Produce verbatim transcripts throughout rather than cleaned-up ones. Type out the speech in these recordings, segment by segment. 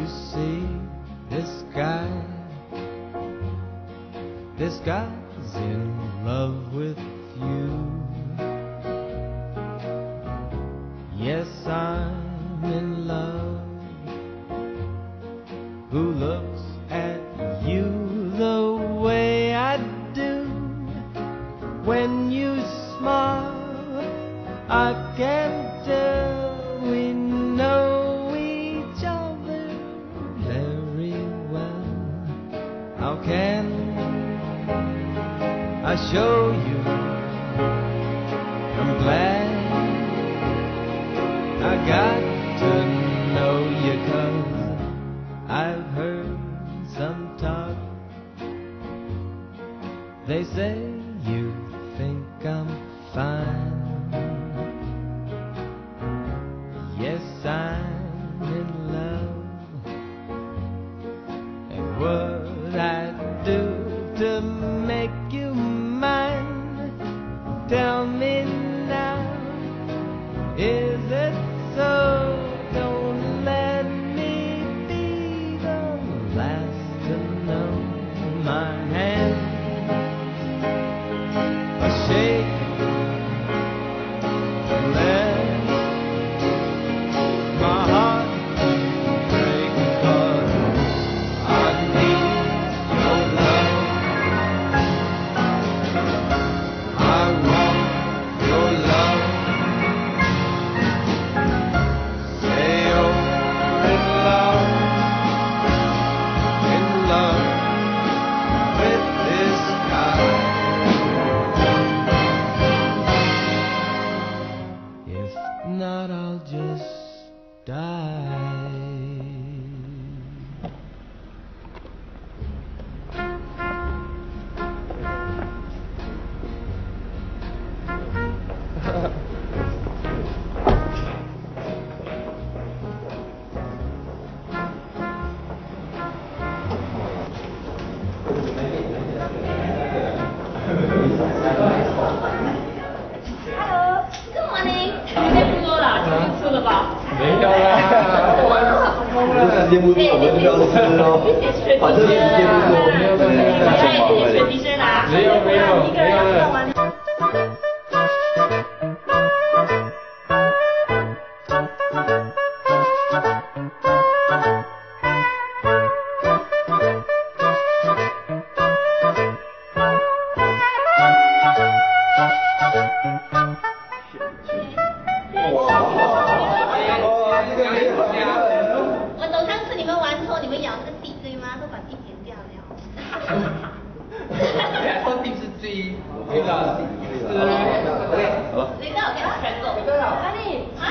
see this guy? This guy's in love with you. Yes, I'm in love. Who looks at you the way I do? When you smile, I can tell we know each other very well. How can I show you? I'm glad I got to know you, 'cause I've heard some talk. They say you think I'm fine. Yes, I'm in love. And what I do to make you mine? Tell me now, is it so? Don't let me be the last to know. My hands are shaking less. My heart breaks 'cause I need your love. I want your love. Say you're in love, in love with this guy. If not, I'll just die. Hello, good morning。你在工作了，出去吃了吧？ 没有啦，我成功了。节目组我们就要吃喽，反正是节目组我们要在那个大家也是学习生啊。 没有没有一个人要看完。我懂上次你们玩错，你们咬那个地对吗？都把地剪掉了。 说地是 G， 那个是 OK， 好了。 那个 OK， 全够。哪里？啊？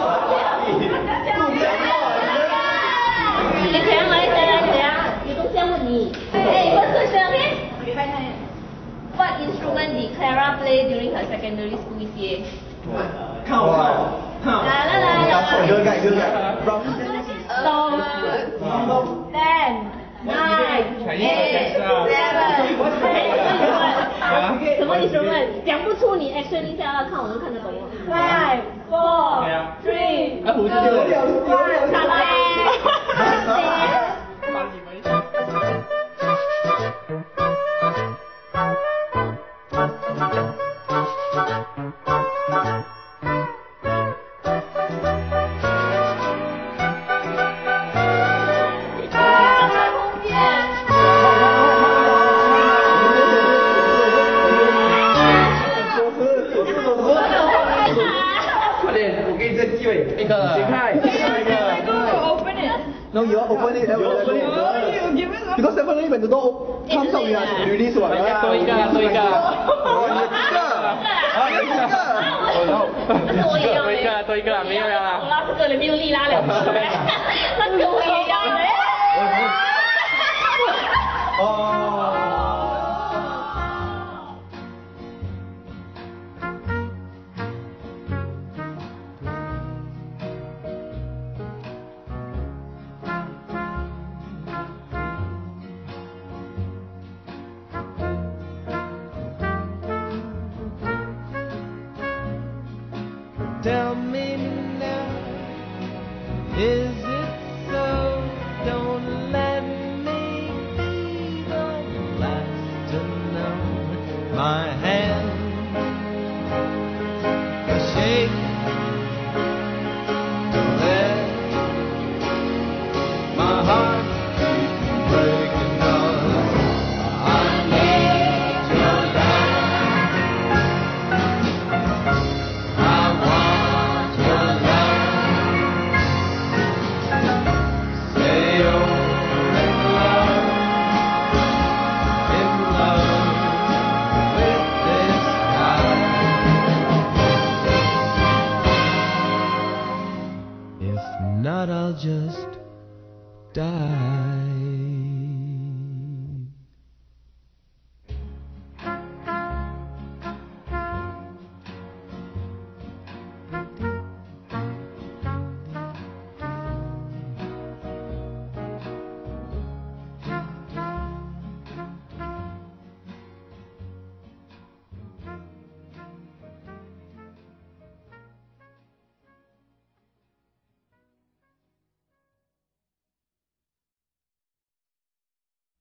你怎样来？怎样怎样？有东西要问你。哎，问question OK？ What instrument did Clara play during her secondary school C C A？ 看我看， 来来来来， 歌改歌改 Stop. Ten, nine, eight, seven. 什么你什么？讲不出你 action 一下，看我能看得懂吗 ？Five, four, three, two, one. 卡来。 一个， 先看，先看。 No, you open it. You open it. Because definitely when the door comes out, you have to release one. 多一个，多一个。 哦，一个。啊，一个。 我也要。 多一个，多一个，没有了啦。 我拉这个里面有力拉两次，那个我也要嘞。 哦。 Tell me now, is